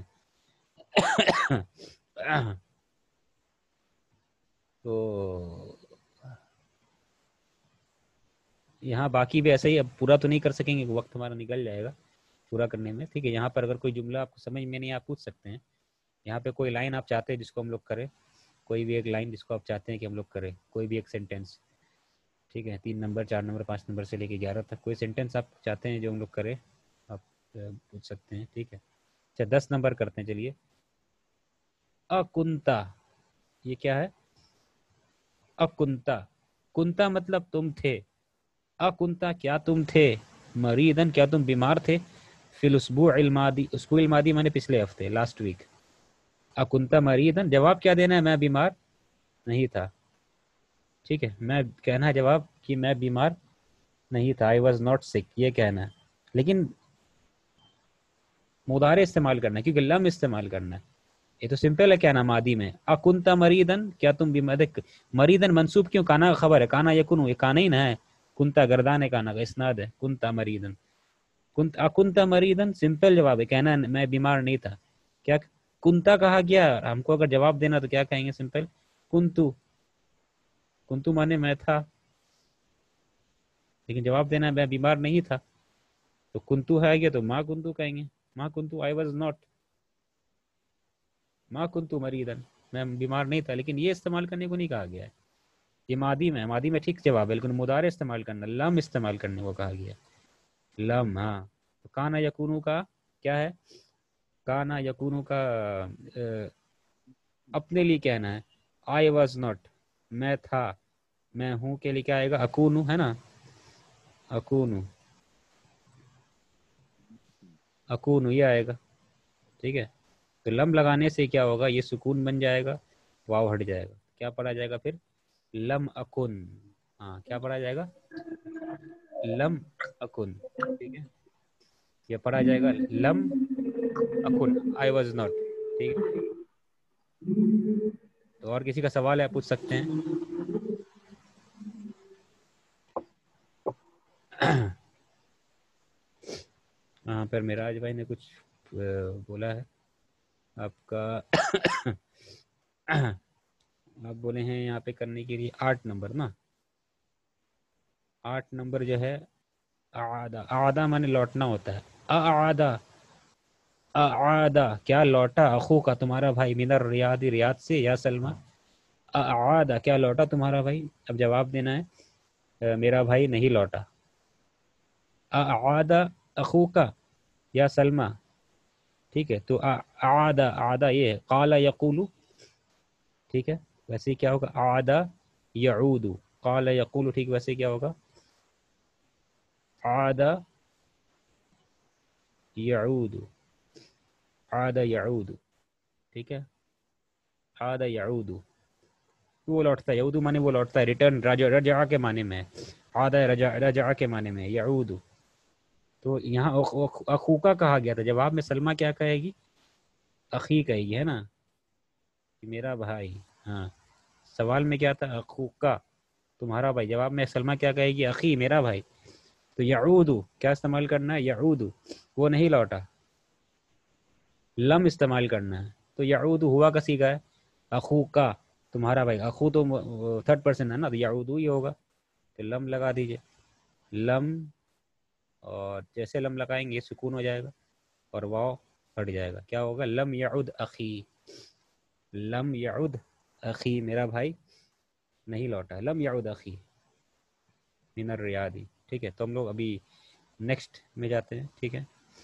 تو یہاں باقی بھی ایسا ہی، اب پورا تو نہیں کر سکیں گے، وقت ہمارا نکل جائے گا پورا کرنے میں. ٹھیک ہے، یہاں پر اگر کوئی جملہ آپ کو سمجھ میں نہیں، آپ پوچھ سکتے ہیں. یہاں پہ کوئی لائن آپ چاہتے ہیں جس کو ہم لوگ کریں کوئی بھی ایک لائن جس کو آپ چاہتے ہیں کہ ہم لوگ کریں، کوئی بھی ایک سینٹینس، ٹھیک ہے، تین نمبر، چار نمبر، پانچ نمبر سے لے کے گیارہ تک کوئی سینٹینس آپ چاہتے ہیں جو ہم لوگ کریں، آپ پوچھ سکتے ہیں، ٹھیک ہے. اچھا دس نمبر کرتے ہیں. چلیے، اکنتا، یہ کیا ہے؟ اکنتا، کنتا مطلب تم تھے، اکنتا کیا تم تھے، مریدن کیا تم بیمار تھے، فی الاسبوع الماضی، اسبوع الماضی میں نے پچھلے ہفتے، لاسٹ ویک. اکنتا مریدن، جواب کیا دینا ہے؟ میں بیمار نہیں تھا، ٹھیک ہے. میں کہنا ہے جواب کہ میں بیمار نہیں تھا، آئی واز ناٹ سک، یہ کہنا ہے. لیکن مضارع استعمال کرنا ہے کیونکہ لم استعمال کرنا ہے. یہ تو سمپل ہے کہنا ماضی میں، اکنتا مریدن، کیا تم بیمار. مریدن منصوب کیوں؟ کانا کا خبر ہے، کانا یکن، یہ کانا ہی نہ ہے، کنتا گردان ہے، کانا کا اسناد ہے، کنتا مریدن. کنت اکنتا مریدن سمپل جواب ہے، کہنا میں بیمار نہیں تھا. کیا کنتا کہا گیا، ہم کو اگر جواب دینا تو کیا کہیں گے؟ سمپل کنتو، کنتو مانے میں تھا، لیکن جواب دینا میں بیمار نہیں تھا، تو کنتو ہے گیا تو ما کنتو کہیں گے، ما کنتو آئی واز ناٹ، ما کنتو مریدن، میں بیمار نہیں تھا. لیکن یہ استعمال کرنے کو نہیں کہا گیا ہے، یہ ماضی میں ہے، ماضی میں ٹھیک جواب ہے، لیکن مضارع استعمال کرنا، لم استعمال کرنے کو کہا گیا ہے، لم. ہاں کانا یکونو کا کیا ہے؟ کانا یکونو کا اپنے لیے کہنا ہے، آئی واز ناٹ، میں تھا، میں ہوں کے لیے کیا آئے گا؟ اکونو، ہے نا، اکونو، اکونو یہ آئے گا، ٹھیک ہے. تو لم لگانے سے کیا ہوگا؟ یہ سکون بن جائے گا، واو ہٹ جائے گا، کیا پڑھا جائے گا پھر؟ لم اکن. ہاں کیا پڑھا جائے گا؟ لم اکن، ٹھیک ہے. یہ پڑھا جائے گا لم اکن، آئی واز ناٹ، ٹھیک ہے. تو اور کسی کا سوال ہے پوچھ سکتے ہیں. ہاں پھر معراج بھائی نے کچھ بولا ہے آپ کا. آپ بولے ہیں یہاں پہ کرنے کے لیے آٹھ نمبر نا، آٹھ نمبر جو ہے اعادہ، اعادہ مانے لوٹنا ہوتا ہے. اعادہ، اعادہ کیا لوٹا، اخو کا تمہارا بھائی، من الریاض، ریاض سے، یا سلمہ. اعادہ کیا لوٹا تمہارا بھائی. اب جواب دینا ہے میرا بھائی نہیں لوٹا. اعادہ اخو کا یا سلمہ، ٹھیک ہے. تو اعادہ، اعادہ یہ ہے، قال یقول، ٹھیک ہے. ویسے کیا ہوگا؟ اعادہ یعود، قال یقول، ٹھیک. ویسے کیا ہوگا؟ عادہ یعود، عادہ یعود، ٹھیک ہے. عادہ یعود، وہ لوٹتا ہے، یعود مانے وہ لوٹتا ہے، ریٹرن، رجع، رجع کے معنی میں، عادہ رجع، رجع کے معنی میں یعود. تو یہاں اخوکا کہا گیا تھا، جواب میں سلمہ کیا کہے گی؟ اخی کہے گی، ہے نا، میرا بھائی. ہاں سوال میں کیا تھا؟ اخوکا تمہارا بھائی، جواب میں سلمہ کیا کہے گی؟ اخی، میرا بھائی. تو یعود کیا استعمال کرنا ہے؟ یعود، وہ نہیں لوٹا، لم استعمال کرنا ہے. تو یعود ہوا کا صیغہ ہے، اخوکا تمہارا بھائی، اخو تو تھرڈ پرسن ہے نا، تو یعود ہی ہوگا، تو لم لگا دیجئے. لم، اور جیسے لم لگائیں گے سکون ہو جائے گا اور واو ہٹ جائے گا. کیا ہوگا؟ لم یعد اخی، لم یعد اخی، میرا بھائی نہیں لوٹا، لم یعد اخی من الریاض، ٹھیک ہے. تو ہم لوگ ابھی نیکسٹ میں جاتے ہیں، ٹھیک ہے.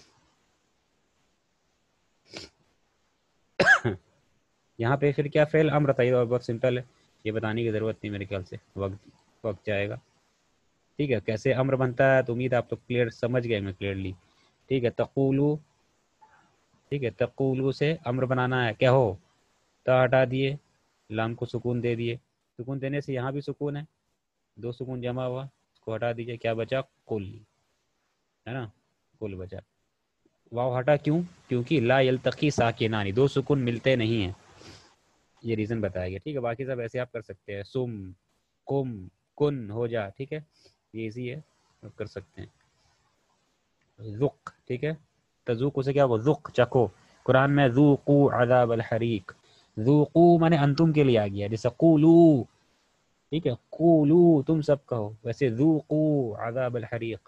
یہاں پہ پھر کیا فعل امر تھا، اور بہت سمپل ہے، یہ بتانے کی ضرورت نہیں میرے خیال سے، وقت وقت جائے گا، ٹھیک ہے. کیسے امر بنتا ہے تو امید آپ تو کلیئر سمجھ گئے میں کلیئرلی، ٹھیک ہے. تقولو، ٹھیک ہے، تقولو سے امر بنانا ہے، کہو، تا ہٹا دیے، لام کو سکون دے دیے، سکون دینے سے یہاں بھی سکون ہے، دو سکون جمع ہوا، اس کو ہٹا دیجئے، کیا بچا؟ قل، ہے نا، قل بچا. واو ہٹا کیوں؟ کیونکہ لا یلتقی ساکنانی، دو سکون ملتے نہیں ہیں، یہ ریزن بتایا گیا، ٹھیک ہے. باقی سب ایسے آپ کر سکتے ہیں، سم، کم، کن ہو جا، ٹھیک ہے، یہ ایزی ہے، آپ کر سکتے ہیں. ذق، ٹھیک ہے، تذوق سے کیا ہوگا؟ ذق، چکھو. قرآن میں ذوقوا عذاب الحریق، ذوقوا مانے انتم کے لیے آ گیا، جیسے قولو، ٹھیک ہے، قولو تم سب کہو، ویسے ذوقوا عذاب الحریق،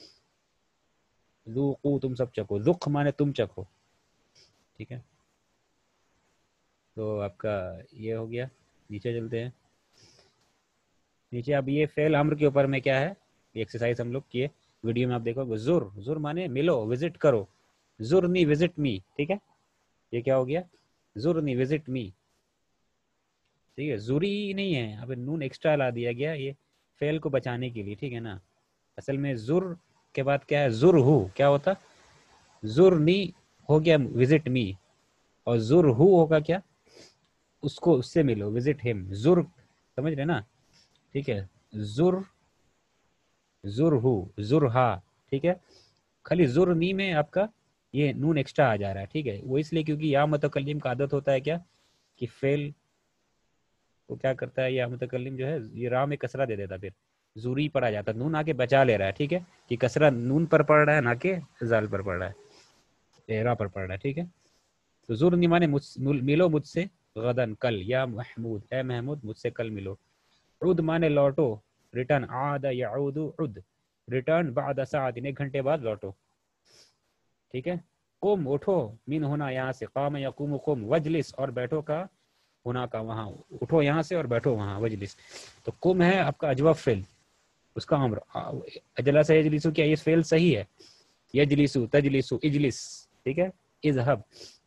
ذوقوا تم سب چکھو، ذق مانے تم چکھو، ٹھیک ہے. تو آپ کا یہ ہو گیا. نیچے چلتے ہیں. نیچے اب یہ فعل امر کے اوپر میں کیا ہے, یہ ایکسرسائز ہم لوگ کیے ویڈیو میں, آپ دیکھو گے. زر, زر مانے ملو, وزٹ کرو. زرنی وزٹ می, ٹھیک ہے. یہ کیا ہو گیا, زرنی وزٹ می, ٹھیک ہے. زوری نہیں ہے, اب نون ایکسٹرا لا دیا گیا یہ فعل کو بچانے کے لیے, ٹھیک ہے نا. اصل میں زر کے بعد کیا ہے, زر ہو, کیا ہوتا, زرنی ہو گیا وزٹ می, اور زر ہو ہوگا کیا, اس کو اس سے ملو, وزٹ ہم. زر, سمجھ رہے نا, ٹھیک ہے. زر, زر ہو, زر ہا, ٹھیک ہے. خالی زرنی میں آپ کا یہ نون ایکسٹرا آ جا رہا ہے, ٹھیک ہے. وہ اس لیے کیونکہ یا متکلم کا عادت ہوتا ہے کیا, کہ فعل وہ کیا کرتا ہے, یا متکلم جو ہے یہ راہ میں کسرہ دے دیتا, پھر زوری پر آ جاتا, نون آ کے بچا لے رہا ہے, ٹھیک ہے. کہ کسرہ نون پر پڑ رہا ہے, نہ کہ زال پر پڑ رہا ہے, را پر پڑ رہا ہے, ٹھیک ہے. تو زرنی مانے ملو مجھ سے, غدن کل, یا محمود, اے محمود مجھ سے کل ملو. عد مانے لوٹو, ریٹرن, عاد یعود عد, ریٹرن بعد ساعت, ایک گھنٹے بعد لوٹو, ٹھیک ہے. قم, اٹھو, من ہونا یہاں سے, قام یقوم قم, وجلس, اور بیٹھو کا ہونا کا وہاں, اٹھو یہاں سے اور بیٹھو وہاں, وجلس. تو قم ہے آپ کا اجوف فعل, اس کا امر. اجلس یجلسو, کیا یہ فعل صحیح ہے, یجلسو, تجلسو, اجلس, ٹھیک ہے. اذهب,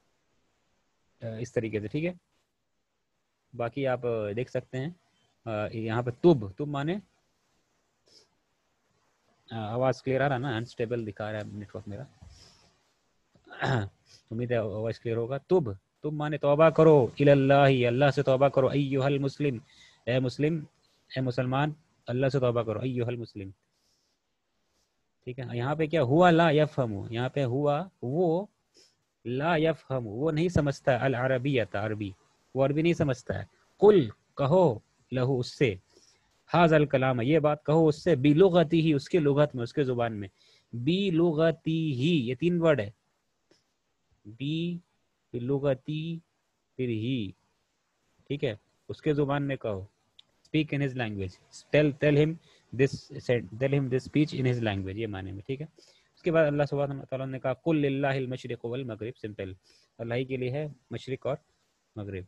اس طریقے سے, ٹھیک ہے. باقی آپ دیکھ سکتے ہیں یہاں پہ تب, تب مانے, آواز کلیئر آ رہا نا, انسٹیبل دکھا رہا ہے نیٹ ورک میرا, امید ہے آواز کلیئر ہوگا. تب, تب مانے توبہ کرو, اللہ, اللہ سے توبہ کرو. ایھا المسلم, اے مسلم, اے مسلمان, اللہ سے توبہ کرو. ایھا المسلم, ٹھیک ہے. یہاں پہ کیا ہوا, لا یفہم, یہاں پہ ہوا وہ, لا یفہم, وہ نہیں سمجھتا ہے, العربیت, عربی, وہ عربی نہیں سمجھتا ہے. قل, کہو, لہو, اس سے, ھذا الکلام, یہ بات کہو اس سے, بلغتی ہی, اس کے لغت میں, اس کے زبان میں. بلغتی ہی, یہ تین ورڈ ہے, بی, بلغتی, پھر ہی, ٹھیک ہے. اس کے زبان میں کہو, speak in his language, tell tell him this, tell him this speech in his language, یہ معنی میں, ٹھیک ہے. اس کے بعد اللہ سبحانہ وتعالیٰ نے کہا قل للہ المشرق والمغرب, سمپل, اللہ ہی کے لیے ہے مشرق اور مغرب,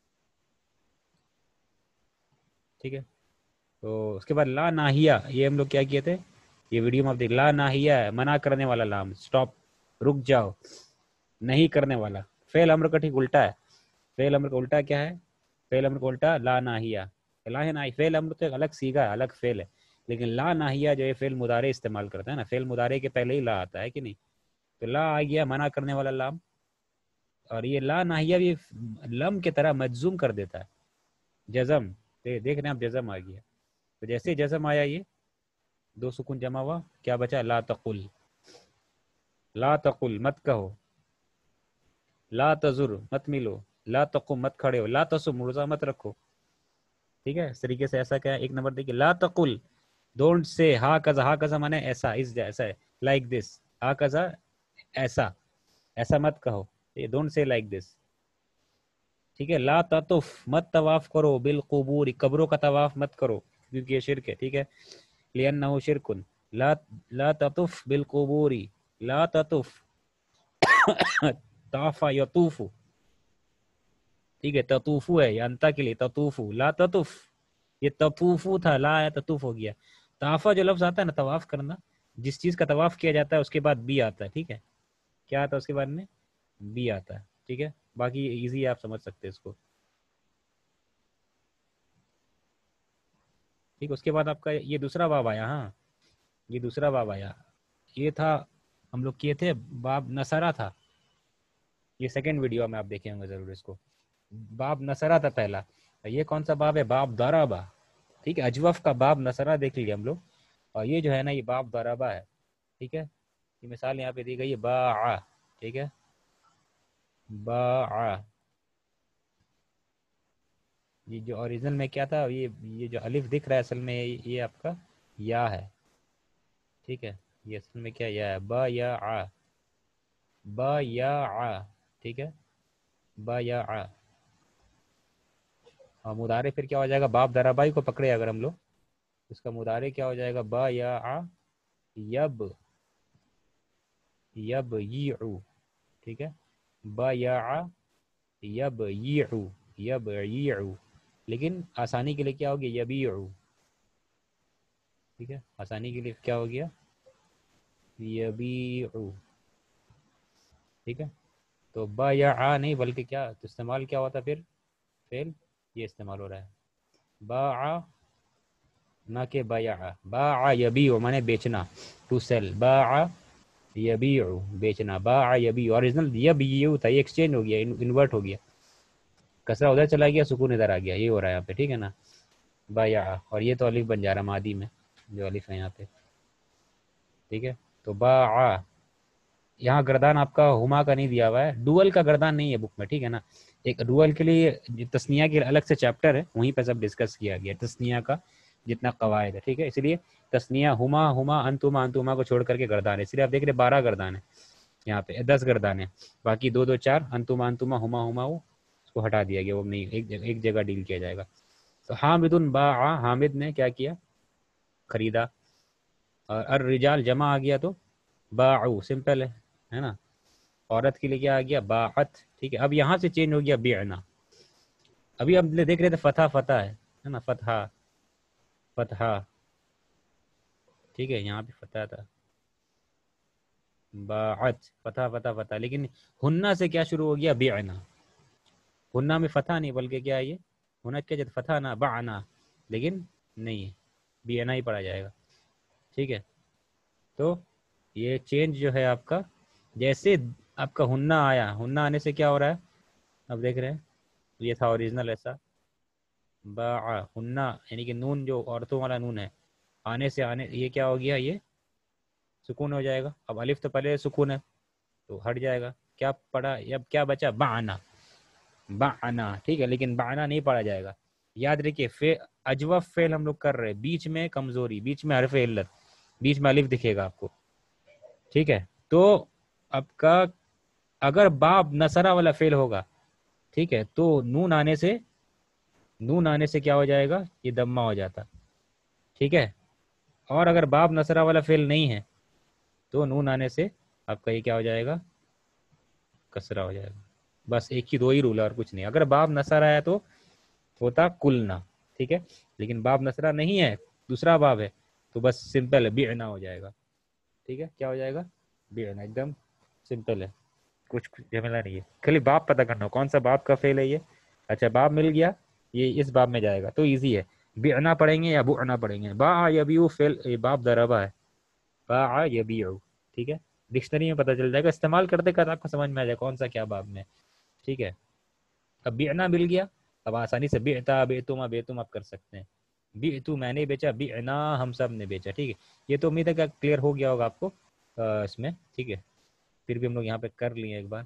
ٹھیک ہے. تو اس کے بعد لا ناہیہ, یہ ہم لوگ کیا کیے تھے, یہ ویڈیو میں آپ دیکھ, لا ناہیہ ہے, منع کرنے والا لام, اسٹاپ, رک جاؤ, نہیں کرنے والا. فعل امر کا ٹھیک الٹا ہے, فعل امر کا الٹا کیا ہے, فعل امر کا الٹا لا ناہیہ, لا ناہی, فعل امر تو ایک الگ سیگا ہے, الگ فعل ہے, لیکن لا ناہیہ جو ہے فعل مضارع استعمال کرتا ہے نا, فعل مضارع کے پہلے ہی لا آتا ہے کہ نہیں, تو لا آ گیا منع کرنے والا لام, اور یہ لا ناہیہ بھی لم کی طرح مجزوم کر دیتا ہے, جزم, دیکھ رہے ہیں آپ, جزم آ گیا. تو جیسے جزم آیا, یہ دو سکون جمع ہوا, کیا بچا, لا تقل, لا تقل, مت کہو, لا تزر, مت ملو, لا تقم, مت کھڑے ہو, لا تصم, روزہ مت رکھو, ٹھیک ہے. اس طریقے سے ایسا کیا ہے, ایک نمبر دیکھیے, لا تقل, ڈونٹ سے, ہا کذا, ہا کذا مانے ایسا, اس ایسا ہے, لائک دس, ہا کذا, ایسا, ایسا مت کہو, ڈونٹ سے لائک دس, ٹھیک ہے. لا تطف, مت طواف کرو, بالقبور, قبروں کا طواف مت کرو, کیونکہ یہ شرک ہے, ٹھیک ہے. لأنه شرک, لا لا تطف بالقبور, لا تطف, طاف یطوف, ٹھیک ہے. تطوفو ہے, یہ انتا کے لیے, تطوفو, لا تطف, یہ تطوفو تھا, لا آیا تطوف ہو گیا. طافہ جو لفظ آتا ہے نا, طواف کرنا, جس چیز کا طواف کیا جاتا ہے اس کے بعد بھی آتا ہے, ٹھیک ہے. کیا آتا ہے اس کے بعد میں, بھی آتا ہے, ٹھیک ہے. باقی ایزی آپ سمجھ سکتے اس کو, ٹھیک. اس کے بعد آپ کا یہ دوسرا باب آیا, ہاں, یہ دوسرا باب آیا, یہ تھا ہم لوگ کیے تھے باب نصرہ تھا, یہ سیکنڈ ویڈیو میں آپ دیکھیں ہوں گے ضرور اس کو. باب نصرہ تھا پہلا, یہ کون سا باب ہے, باب ضربہ, ٹھیک ہے. اجوف کا باب نصرہ دیکھ لیے ہم لوگ, اور یہ جو ہے نا یہ باب ضربہ ہے, ٹھیک ہے. یہ مثال یہاں پہ دی گئی ہے, باع, ٹھیک ہے, باع, یہ جو اوریجنل میں کیا تھا, یہ یہ جو الف دکھ رہا ہے اصل میں یہ آپ کا یا ہے, ٹھیک ہے. یہ اصل میں کیا یا ہے, با یا ع, با یا ع, ٹھیک ہے, با یا ع. اور مضارع پھر کیا ہو جائے گا, باب ضربہ کو پکڑے اگر ہم لوگ, اس کا مضارع کیا ہو جائے گا, با یا ع, یب, یب یعو, ٹھیک ہے. با یا ع, یب یعو, یب یعو, لیکن آسانی کے لیے کیا ہو گیا یبیعو، ٹھیک ہے، آسانی کے لیے کیا ہو گیا یبیعو، ٹھیک ہے. تو بایا نہیں بلکہ کیا تو استعمال کیا ہوتا پھر فعل یہ استعمال ہو رہا ہے باع نہ کہ بایا. باع یبیع مانے بیچنا، ٹو سیل، باع یبیع بیچنا، باع یبیع. اوریجنل یبیع تھا، یہ ایکسچینج ہو گیا، انورٹ ہو گیا، کسرہ ادھر چلا گیا سکون ادھر آ گیا، یہ ہو رہا ہے یہاں پہ، ٹھیک ہے نا. بایا، اور یہ تو الف بن جا رہا مادی میں جو الف ہے یہاں پہ، ٹھیک ہے. تو باع یہاں گردان آپ کا ہما کا نہیں دیا ہوا ہے، ڈوئل کا گردان نہیں ہے بک میں، ٹھیک ہے نا. ایک ڈوئل کے لیے تسنیہ کے الگ سے چیپٹر ہے، وہیں پہ سب ڈسکس کیا گیا تسنیہ کا جتنا قواعد ہے، ٹھیک ہے. اس لیے تسنیہ ہما ہما انتما انتما کو چھوڑ کر کے گردان ہے، اس لیے آپ دیکھ رہے بارہ گردان ہے یہاں پہ، دس گردان ہے، باقی دو دو چار انتما انتما ہما ہما وہ اس کو ہٹا دیا گیا، وہ نہیں ایک جگہ ایک جگہ ڈیل کیا جائے گا. تو حامد باع، حامد نے کیا کیا خریدا. اور الرجال جمع آ گیا تو باعو، سمپل ہے ہے نا. عورت کے لیے کیا آ گیا باعت، ٹھیک ہے. اب یہاں سے چینج ہو گیا بیعنا. ابھی ہم دیکھ رہے تھے فتح فتح ہے ہے نا، فتح فتح، ٹھیک ہے، یہاں پہ فتح تھا باعت، فتح فتح فتح. لیکن ہنہ سے کیا شروع ہو گیا بیعنا. ہنہ میں فتح نہیں بلکہ کیا ہے یہ ہنہ کیا جب فتح نہ بعنا، لیکن نہیں ہے بیعنا ہی پڑھا جائے گا، ٹھیک ہے. تو یہ چینج جو ہے آپ کا، جیسے آپ کا ہنہ آیا، ہنہ آنے سے کیا ہو رہا ہے اب دیکھ رہے ہیں، یہ تھا اوریجنل ایسا باع ہنہ، یعنی کہ نون جو عورتوں والا نون ہے آنے سے آنے یہ کیا ہو گیا یہ سکون ہو جائے گا. اب الف تو پہلے سکون ہے تو ہٹ جائے گا، کیا پڑھا اب کیا بچا بعنا، بعنا، ٹھیک ہے. لیکن بعنا نہیں پڑھا جائے گا، یاد رکھیے فے اجوف فعل ہم لوگ کر رہے ہیں، بیچ میں کمزوری، بیچ میں حرف علت، بیچ میں الف دکھے گا آپ کو، ٹھیک ہے. تو آپ کا اگر باب نصرہ والا فعل ہوگا، ٹھیک ہے، تو نون آنے سے نون آنے سے کیا ہو جائے گا یہ دمہ ہو جاتا، ٹھیک ہے. اور اگر باب نصرہ والا فعل نہیں ہے تو نون آنے سے آپ کا یہ کیا ہو جائے گا کسرہ ہو جائے گا. بس ایک ہی دو ہی رول ہے اور کچھ نہیں. اگر باب نصرہ ہے تو ہوتا کلنا، ٹھیک ہے. لیکن باب نصرہ نہیں ہے، دوسرا باب ہے، تو بس سمپل ہے بیعنا ہو جائے گا، ٹھیک ہے. کیا ہو جائے گا بیعنا، ایک دم سمپل ہے، کچھ جھمیلا نہیں ہے. خالی باب پتہ کرنا کون سا باب کا فعل ہے یہ. اچھا باب مل گیا، یہ اس باب میں جائے گا تو ایزی ہے. بیعنا پڑھیں گے یا بعنا پڑھیں گے. باع یبیع فعل باب ضربہ ہے، باع یبیع، ٹھیک ہے. ڈکشنری میں پتہ چل جائے گا، استعمال کرتے کرتے آپ کو سمجھ میں آ جائے کون سا کیا باب میں، ٹھیک ہے. اب بیعنا مل گیا، اب آسانی سے بعتا بعتما بیتم آپ کر سکتے ہیں. بعتو میں نے بیچا، بعنا ہم سب نے بیچا، ٹھیک ہے. یہ تو امید ہے کہ کلیئر ہو گیا ہوگا آپ کو اس میں، ٹھیک ہے. پھر بھی ہم لوگ یہاں پہ کر لیے ایک بار.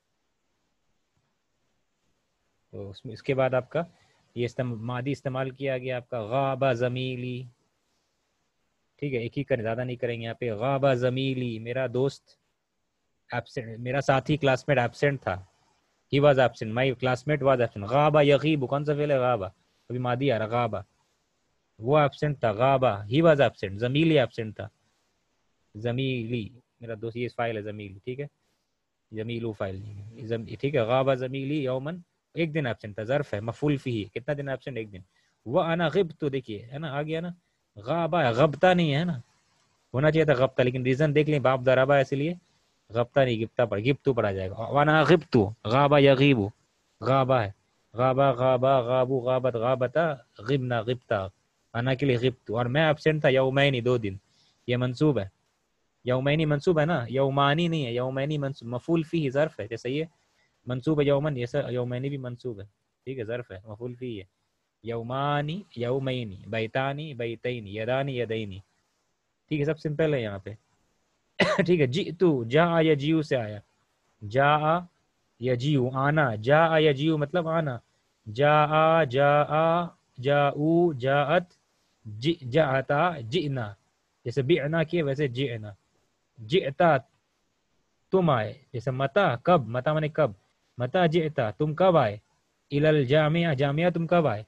تو اس میں اس کے بعد آپ کا یہ مادی استعمال کیا گیا آپ کا غاب زمیلی، ٹھیک ہے. ایک ہی کریں، زیادہ نہیں کریں گے یہاں پہ. غاب زمیلی میرا دوست ایبسینٹ، میرا ساتھی کلاس میٹ ایبسینٹ تھا. He was absent, my classmate was absent. غاب یغیب کون سا فعل ہے غاب، ابھی مادی آ رہا غاب، وہ ایبسینٹ تھا غاب، ہی واز ایبسینٹ. زمیلی ایبسینٹ تھا، زمیلی میرا دوست، یہ فائل ہے زمیلی، ٹھیک ہے. جمیلو فائل نہیں، ٹھیک ہے. غاب زمیلی یومن، ایک دن ایبسینٹ تھا، ظرف ہے مفعول فیہ، کتنا دن ایبسینٹ ایک دن. وانا غبت، دیکھیے ہے نا آ گیا نا، غابہ غبطہ نہیں ہے نا، ہونا چاہیے تھا غبطہ، لیکن ریزن دیکھ لیں باب ضربہ ہے اس لیے غبطہ نہیں گپتا پڑ گپتو پڑھا جائے گا. وانا غبت غابہ یغیب، غابہ ہے، غابہ غابہ غابو غابت غابتا غبنا غبتا، انا کے لیے غبت. اور میں ایبسینٹ تھا یومینی، دو دن، یہ منصوب ہے. یومینی منصوب ہے نا، یومانی نہیں ہے، یومینی منصوب مفعول فیہ ظرف ہے، جیسے یہ منصوب ہے یومن، یہ یومینی بھی منصوب ہے، ٹھیک ہے، ظرف ہے مفعول فیہ ہے. یومانی یومینی، بیتانی بیتینی، یدانی یدینی، ٹھیک ہے. سب سمپل ہے یہاں پہ، ٹھیک ہے. جئتو جا یجیو سے آیا، جا یجیو آنا، جا یجیو مطلب آنا، جا جا جاؤ جاءت جاءتا جئنا، جیسے بعنا کیے ویسے جئنا. جئتا تم آئے، جیسے متا کب، متا مانے کب، متا جئتا تم کب آئے. الی الجامعہ، جامعہ تم کب آئے،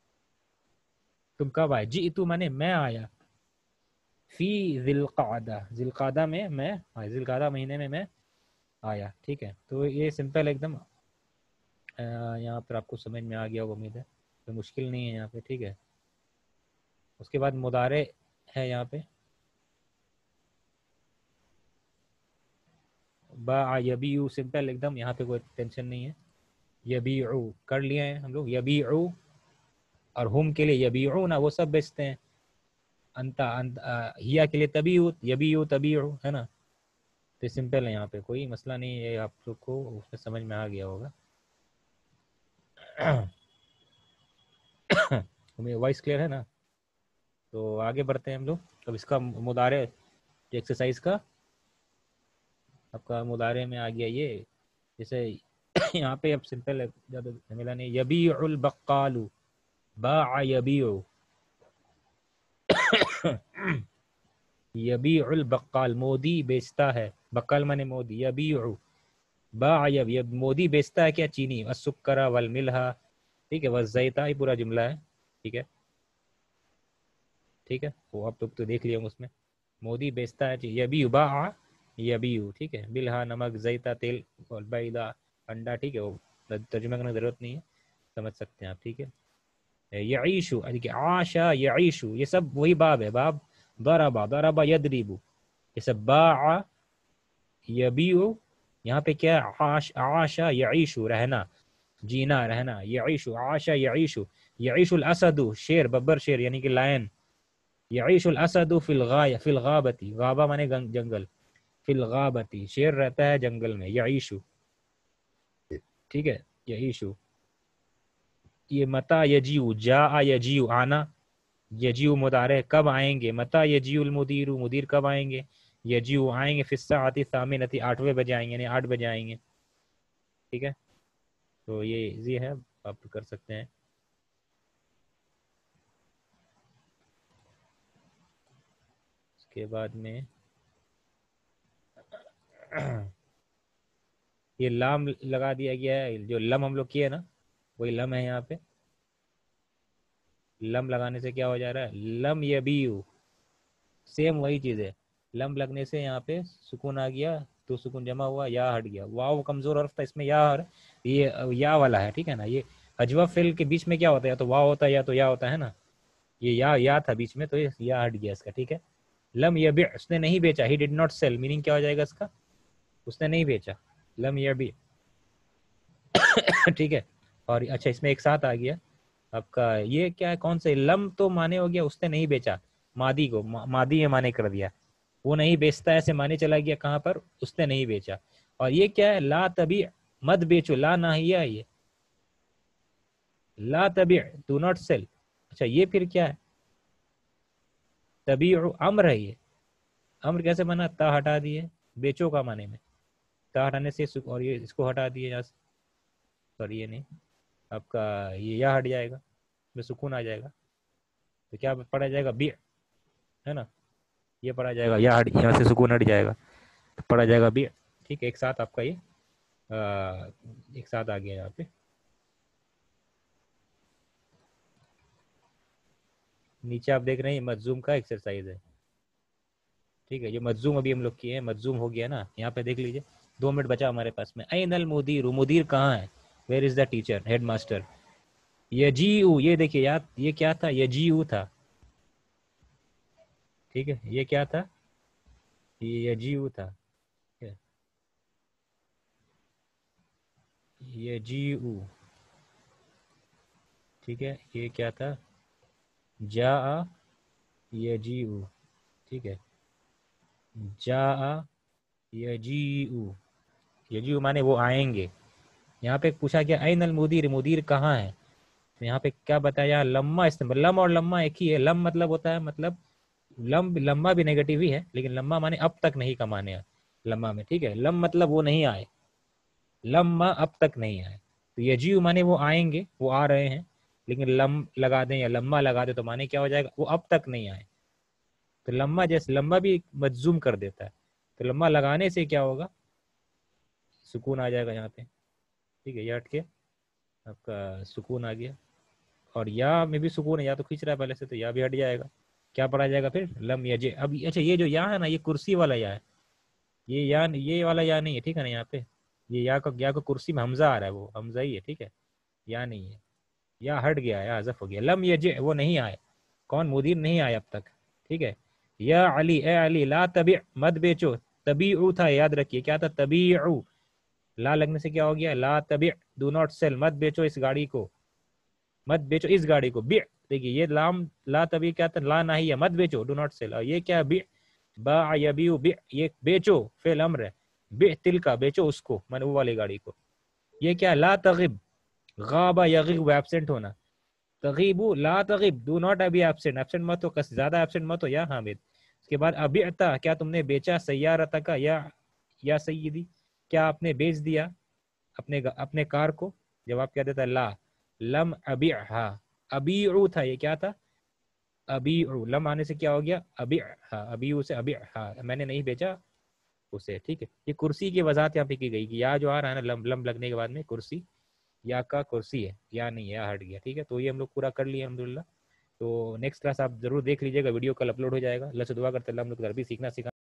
تم کب آئے. جئتو مانے میں آیا، فی ذی القعدہ، ذی القعدہ میں میں ذی القعدہ مہینے میں میں آیا، ٹھیک ہے. تو یہ سمپل ایک دم، یہاں پر آپ کو سمجھ میں آ گیا ہوگا امید ہے. کوئی مشکل نہیں ہے یہاں پہ، ٹھیک ہے. اس کے بعد مضارع ہے یہاں پہ باع یبیع، سمپل ایک دم، یہاں پہ کوئی ٹینشن نہیں ہے. یبیع کر لیے ہیں ہم لوگ، یبیع اور ہم کے لیے یبیعون وہ سب بیچتے ہیں. انتا انت ہیا کے لیے تبیع، یبیع تبیع ہے نا. تو سمپل ہے، یہاں پہ کوئی مسئلہ نہیں ہے، آپ لوگ کو اس میں سمجھ میں آ گیا ہوگا. وائس کلیئر ہے نا؟ تو آگے بڑھتے ہیں ہم لوگ. اب اس کا مضارع ایکسرسائز کا آپ کا مضارع میں آ گیا یہ، جیسے یہاں پہ اب سمپل ہے، زیادہ جھمیلا نہیں. یبیع البقال، باع یبیع، یبیع البقال مودی بیچتا ہے، بقال مانے مودی، یبیع باع یبیع مودی بیچتا ہے کیا؟ چینی، السکر والملح، ٹھیک ہے، والزیت، یہ پورا جملہ ہے، ٹھیک ہے ٹھیک ہے. وہ آپ لوگ تو دیکھ لیا اس میں، مودی بیچتا ہے، یبیع باع یبیع، ٹھیک ہے. ملح نمک، زیتا تیل، اور بیضا انڈا، ٹھیک ہے. وہ ترجمہ کرنے کی ضرورت نہیں ہے، سمجھ سکتے ہیں آپ، ٹھیک ہے. یعیشو، عاشا یعیشو، یہ سب وہی باب ہے، باب ضربا ضربا یضرب. یہ سب باع یبیع، یہاں پہ کیا؟ عاش عاشا یعیشو، رہنا، جینا، رہنا. یعیشو عاشا یعیشو. یعیش الاسد، شیر، ببر شیر یعنی کہ لائن. یعیش الاسد فی الغایہ، فی الغابتی، غابہ مانے جنگل، فی الغابتی شیر رہتا ہے جنگل میں. یعیشو، ٹھیک ہے، یعیشو. یہ متا یجیو، جاء یجیو آنا، یجیو مضارع کب آئیں گے. متا یجیو المدیر، مدیر کب آئیں گے. یجیو آئیں گے، فی الساعۃ الثامنۃ آٹھویں بجے آئیں گے، یعنی آٹھ بجے آئیں گے، ٹھیک ہے. تو یہ ایزی ہے، آپ کر سکتے ہیں. اس کے بعد میں یہ لام لگا دیا گیا ہے، جو لم ہم لوگ کیے نا وہی لم ہے یہاں پہ. لم لگانے سے کیا ہو جا رہا ہے؟ لم یبیع، سیم وہی چیز ہے. لم لگنے سے یہاں پہ سکون آ گیا، تو سکون جمع ہوا، یا ہٹ گیا. واو کمزور حرف تھا، اس میں یا، یہ یا والا ہے، ٹھیک ہے نا. یہ اجوا فعل کے بیچ میں کیا ہوتا ہے؟ یا تو واو ہوتا ہے یا تو یا ہوتا ہے نا. یہ یا یا تھا بیچ میں، تو یہ یا ہٹ گیا اس کا، ٹھیک ہے. لم یبیع، اس نے نہیں بیچا، he did not sell, meaning کیا ہو جائے گا اس کا؟ اس نے نہیں بیچا. لم یبیع، ٹھیک ہے. اور اچھا اس میں ایک ساتھ آ گیا آپ کا، یہ کیا ہے؟ کون سے؟ لم تو مانے ہو گیا اس نے نہیں بیچا، مادی کو مادی میں مانے کر دیا. وہ نہیں بیچتا ایسے مانے چلا گیا کہاں پر؟ اس نے نہیں بیچا. اور یہ کیا ہے؟ لا تبیع، مت بیچو، لا ناہیہ ہے یہ، لا تبیع ڈو ناٹ سیل. اچھا یہ پھر کیا ہے؟ تبیع امر ہے. یہ امر کیسے بنا؟ تا ہٹا دیے بیچو کا معنی میں، تا ہٹانے سے، اور یہ اس کو ہٹا دیے یہاں سے، پر یہ نہیں، آپ کا یہ یا ہٹ جائے گا، میں سکون آ جائے گا. تو کیا پڑھا جائے گا؟ بیع، ہے نا. یہ پڑھا جائے گا، یا ہٹ، یہاں سے سکون ہٹ جائے گا، تو پڑھا جائے گا بیع، ٹھیک ہے. ایک ساتھ آپ کا یہ ایک ساتھ آ گیا یہاں پہ. نیچے آپ دیکھ رہے ہیں مجزوم کا ایکسرسائز ہے، ٹھیک ہے. یہ مجزوم ابھی ہم لوگ کیے ہیں، مجزوم ہو گیا نا. یہاں پہ دیکھ لیجیے، دو منٹ بچا ہمارے پاس میں. این المدیر، مدیر کہاں ہے؟ Where is the teacher, headmaster. یجیء، یہ دیکھیے یاد، یہ کیا تھا؟ یجیء تھا، ٹھیک ہے. یہ کیا تھا؟ یہ یجیء تھا، یجیء، ٹھیک ہے. یہ کیا تھا؟ جاء یجیء، ٹھیک ہے. جاء یجیء، یجیء مانے وہ آئیں گے. یہاں پہ پوچھا گیا این المدیر، مدیر کہاں ہے؟ تو یہاں پہ کیا بتایا؟ لما استعمال، لم اور لما ایک ہی ہے. لم مطلب ہوتا ہے، مطلب لم، لما بھی نیگیٹو ہی ہے، لیکن لما مانے اب تک نہیں کا مانے لما میں، ٹھیک ہے. لم مطلب وہ نہیں آئے، لما اب تک نہیں آئے. تو یجیء مانے وہ آئیں گے، وہ آ رہے ہیں. لیکن لم لگا دیں یا لما لگا دیں تو مانے کیا ہو جائے گا؟ وہ اب تک نہیں آئے. تو لما جیسے لما بھی مجزوم کر دیتا ہے، تو لما لگانے سے کیا ہوگا؟ سکون آ جائے گا یہاں پہ، ٹھیک ہے. یہ ہٹ کے آپ کا سکون آ گیا. اور یا میں بھی سکون ہے، یا تو کھینچ رہا ہے پہلے سے، تو یا بھی ہٹ جائے گا. کیا پڑھا جائے گا پھر؟ لم یجے. اب اچھا یہ جو یا ہے نا، یہ کرسی والا یا ہے، یہ یا یہ والا یا نہیں ہے، ٹھیک ہے نا. یہاں پہ یہ یا کا یا کا کرسی میں حمزہ آ رہا ہے، وہ حمزہ ہی ہے، ٹھیک ہے، یا نہیں ہے. یا ہٹ گیا, یا حذف ہو گیا. لم یجع وہ نہیں آئے, کون مدیر نہیں آئے اب تک, ٹھیک ہے. یا علی اے علی لا تبع مت بیچو, تبیعو تھا یاد رکھیے کیا تھا, تبیعو, لا لگنے سے کیا ہو گیا, لا تبع ڈو ناٹ سیل, مت بیچو اس گاڑی کو, مت بیچو اس گاڑی کو. بیع دیکھیے یہ لام لا تبع کیا تھا, لا نہیں ہے, مت بیچو ڈو ناٹ سیل, اور یہ کیا بیع باع یبیع بیع یہ بیچو فعل امر ہے, بیع تلک بیچو اس کو من وہ والی گاڑی کو. یہ کیا لا تغب, غاب یغیب ایبسنٹ ہونا, تغیبو لا تغیب do not be absent, absent مت ہو, زیادہ ایبسنٹ مت ہو یا حامد. اس کے بعد ابعتا کیا تم نے بیچا, سیارتک کا یا یا سیدی کیا آپ نے بیچ دیا اپنے اپنے کار کو, جواب کیا دیتا لا, لم ابیعھا, ابیعو تھا یہ کیا تھا, ابیعو, لم آنے سے کیا ہو گیا ابیعھا, ابیعو سے ابیعھا, میں نے نہیں بیچا اسے, ٹھیک ہے. یہ کرسی کی وضاحت یہاں پہ کی گئی کہ یا جو آ رہا ہے نا لم لم لگنے کے بعد میں کرسی, یا کا کرسی ہے, یا نہیں یا ہٹ گیا, ٹھیک ہے. تو یہ ہم لوگ پورا کر لیے الحمدللہ. تو نیکسٹ کلاس آپ ضرور دیکھ لیجیے گا, ویڈیو کل اپلوڈ ہو جائے گا. اللہ سے دعا کرتے اللہ ہم لوگ عربی سیکھنا سیکھنا